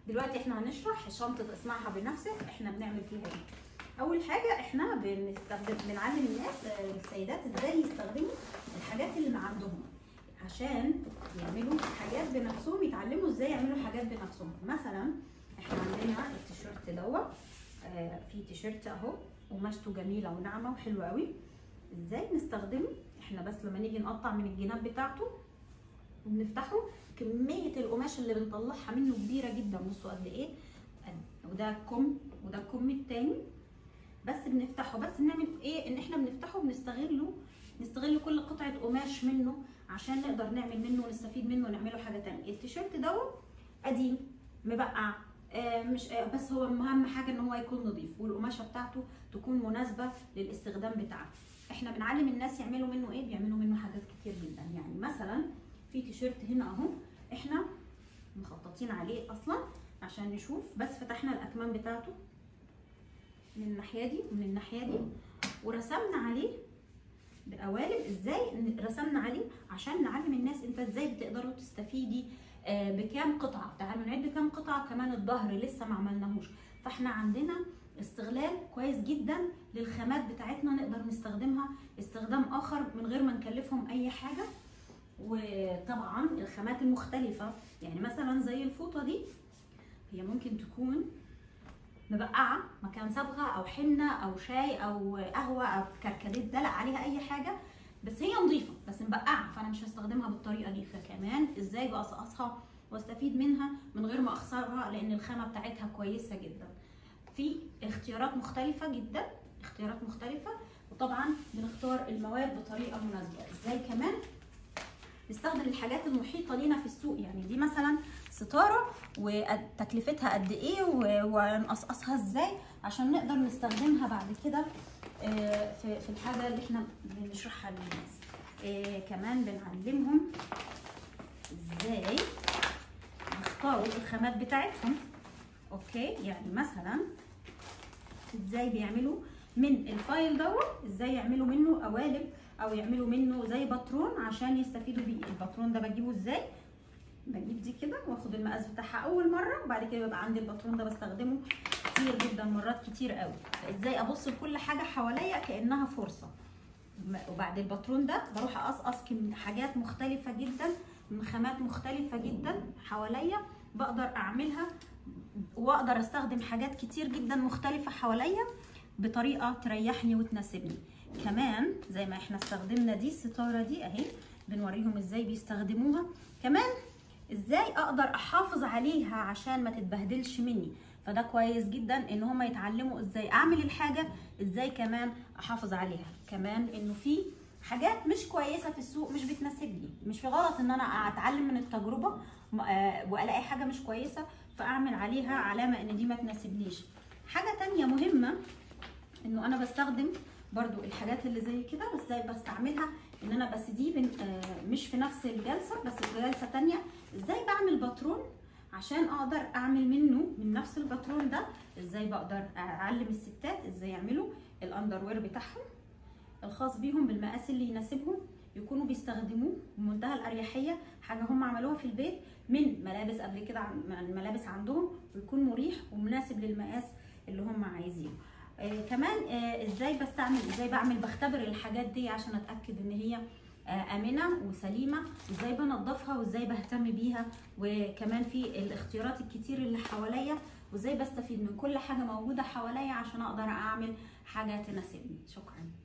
دلوقتي احنا هنشرح شنطه اصنعها بنفسك احنا بنعمل فيها ايه. اول حاجه احنا بنعلم الناس السيدات ازاي يستخدموا الحاجات اللي عندهم عشان يعملوا حاجات بنفسهم، يتعلموا ازاي يعملوا حاجات بنفسهم. مثلا احنا عندنا التيشيرت دوت، في تيشيرت اهو قماشته جميله وناعمه وحلوه قوي. ازاي نستخدمه؟ احنا بس لما نيجي نقطع من الجناب بتاعته وبنفتحه، كميه القماش اللي بنطلعها منه كبيره جدا. بصوا قد ايه، وده الكم وده الكم التاني. بس بنفتحه، بس بنعمل ايه؟ ان احنا بنفتحه نستغل كل قطعه قماش منه عشان نقدر نعمل منه ونستفيد منه ونعمله حاجه تانية. التيشيرت دوت قديم مبقع، مش بس هو اهم حاجه ان هو يكون نظيف والقماشه بتاعته تكون مناسبه للاستخدام بتاعه. احنا بنعلم الناس يعملوا منه ايه؟ بيعملوا منه حاجات كتير جدا. يعني مثلا في تيشيرت هنا اهو احنا مخططين عليه اصلا عشان نشوف، بس فتحنا الاكمام بتاعته من الناحيه دي ومن الناحيه دي ورسمنا عليه بقوالب. ازاي رسمنا عليه؟ عشان نعلم الناس انت ازاي بتقدروا تستفيدي بكام قطعه. تعالوا نعد كام قطعه. كمان الظهر لسه ما عملناهوش، فاحنا عندنا استغلال كويس جدا للخامات بتاعتنا، نقدر نستخدمها استخدام اخر من غير ما نكلفهم اي حاجه. وطبعا الخامات المختلفه، يعني مثلا زي الفوطه دي، هي ممكن تكون مبقعه مكان صبغه او حنه او شاي او قهوه او كركديه دلق عليها اي حاجه، بس هي نظيفه بس مبقعه، فانا مش هستخدمها بالطريقه دي. فكمان ازاي بقصقصها واستفيد منها من غير ما اخسرها، لان الخامه بتاعتها كويسه جدا. في اختيارات مختلفه جدا، اختيارات مختلفه، وطبعا بنختار المواد بطريقه مناسبه. ازاي كمان نستخدم الحاجات المحيطه لينا في السوق. يعني دي مثلا ستاره وتكلفتها قد ايه ونقصقصها ازاي عشان نقدر نستخدمها بعد كده في الحاجه اللي احنا بنشرحها للناس. كمان بنعلمهم ازاي يختاروا الخامات بتاعتهم. اوكي، يعني مثلا ازاي بيعملوا من الفايل دوت، ازاي يعملوا منه قوالب او يعملوا منه زي باترون عشان يستفيدوا بيه. الباترون ده بجيبه ازاي؟ بجيب دي كده واخد المقاس بتاعها اول مره، وبعد كده بيبقى عندي الباترون ده بستخدمه كتير جدا، مرات كتير قوي. فازاي ابص لكل حاجه حواليا كانها فرصه. وبعد الباترون ده بروح اقصقص حاجات مختلفه جدا من خامات مختلفه جدا حواليا، بقدر اعملها واقدر استخدم حاجات كتير جدا مختلفه حواليا بطريقه تريحني وتناسبني. كمان زي ما احنا استخدمنا دي الستاره دي اهي، بنوريهم ازاي بيستخدموها. كمان ازاي اقدر احافظ عليها عشان ما تتبهدلش مني. فده كويس جدا ان هم يتعلموا ازاي اعمل الحاجه، ازاي كمان احافظ عليها. كمان انه في حاجات مش كويسه في السوق مش بتناسبني، مش في غلط ان انا اتعلم من التجربه والاقي حاجه مش كويسه فاعمل عليها علامه ان دي ما تناسبنيش. حاجه تانية مهمه انه انا بستخدم برضو الحاجات اللي زي كده، بس ازاي بستعملها ان انا بس دي مش في نفس الجلسه، بس في جلسه تانية. ازاي بعمل باترون عشان اقدر اعمل منه من نفس الباترون ده. ازاي بقدر اعلم الستات ازاي يعملوا الاندروير بتاعهم الخاص بيهم بالمقاس اللي يناسبهم، يكونوا بيستخدموه بمنتهى الاريحيه، حاجه هم عملوها في البيت من ملابس قبل كده، ملابس عندهم، ويكون مريح ومناسب للمقاس اللي هم عايزينه. كمان ازاي بختبر الحاجات دي عشان اتاكد ان هي امنه وسليمه، وازاي بنضفها وازاي بهتم بيها. وكمان في الاختيارات الكتير اللي حواليا، وازاي بستفيد من كل حاجه موجوده حواليا عشان اقدر اعمل حاجه تناسبني. شكرا.